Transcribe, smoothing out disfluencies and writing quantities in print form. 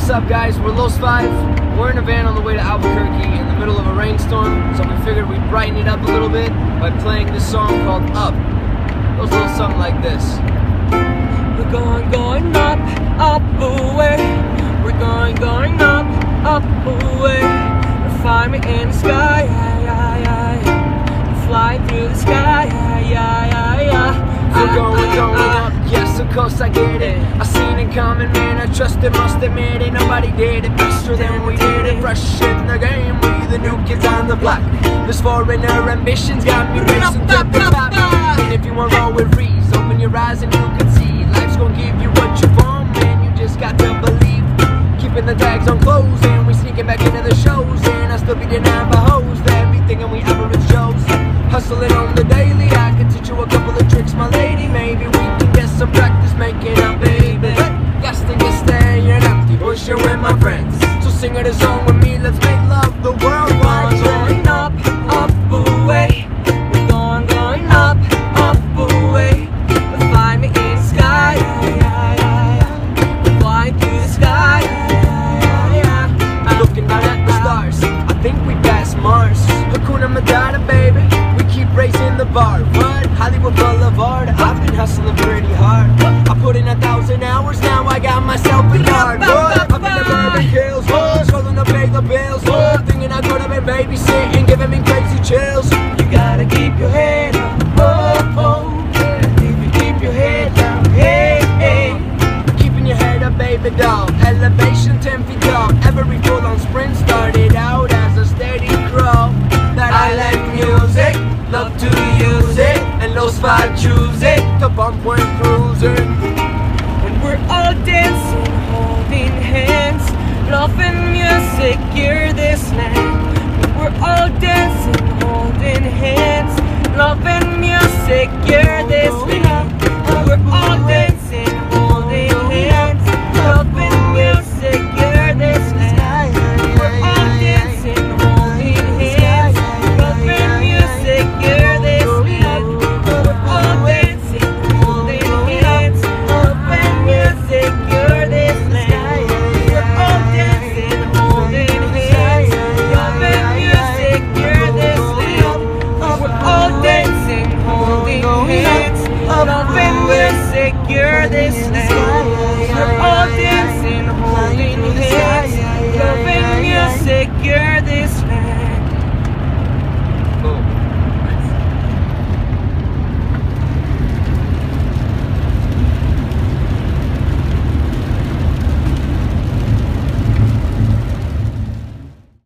What's up, guys? We're Los 5. We're in a van on the way to Albuquerque in the middle of a rainstorm, so we figured we'd brighten it up a little bit by playing this song called Up. It goes a little something like this. We're going up, up away. We're going up away. You'll find me in the sky, flying through the sky, We're going up, yes, of course I get it. I seen it coming, man, I trust it, must admit it. Nobody did it faster than we did it. Fresh in the game, we the new kids on the block. This foreigner ambitions got me racing to the top. And if you want to roll with Reese, open your eyes and you can see life's gonna give you what you want, man, you just got to believe. Keeping the tags on clothes and we sneaking back into the shows, and I still be denying by hoes that be thinking we average shows. Hustling on the daily, I can teach you a couple of tricks, my lady. Maybe we can get some practice making up, baby. Guess then you're staying empty, bushing with my friends. So sing it a song with me, let's make love the world wide. Going up away. We're going up away. You'll find me in the sky, flying through the sky. Looking down at the stars, I think we passed Mars. Hakuna Matata, baby, we keep raising the bar. What? Hollywood Boulevard, I've been hustling pretty hard. I put in 1,000 hours, now I got myself a yard. What? Up in the Bourbon Hills, what? Struggling to pay the bills, what? Thinking I could have been babysitting, giving me crazy chills. You gotta keep your head up, oh. If you keep your head down, hey. Keeping your head up, baby doll. Elevation 10 feet tall. Every full-on sprint started out as a steady crawl. That I like music, love to use it, and Los 5 choose it to bump when cruising. When we're all dancing, holding hands, loving music, you're this land. When we're all dancing, holding hands, loving music, you're this land.